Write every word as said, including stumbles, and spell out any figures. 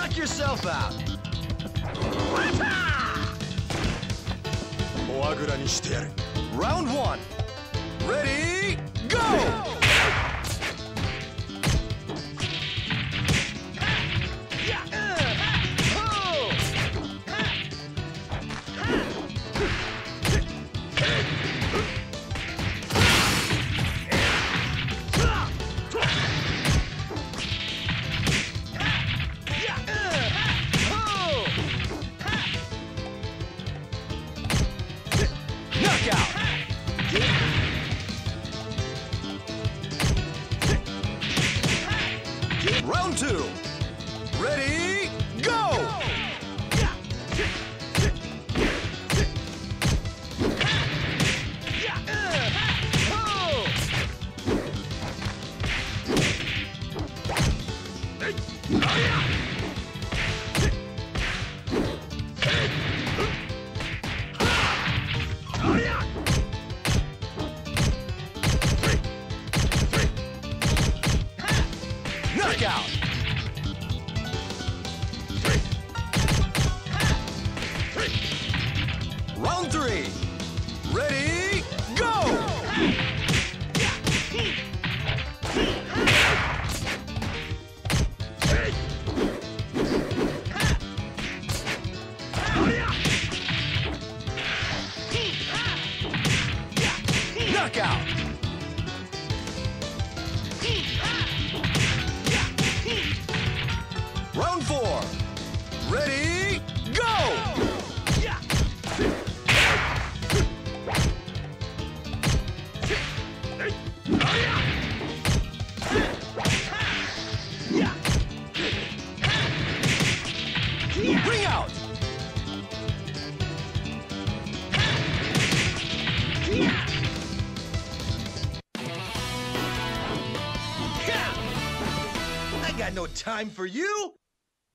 Knock yourself out. フォアグラにしてやる。Round one. Ready, go! Round two. Ready, go! Knockout! Round three. Ready, go! Knockout! Round four. Ready, go! Bring out! I got no time for you!